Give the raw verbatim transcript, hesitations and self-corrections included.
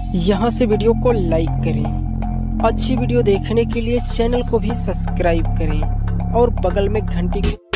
यहाँ से वीडियो को लाइक करें। अच्छी वीडियो देखने के लिए चैनल को भी सब्सक्राइब करें और बगल में घंटी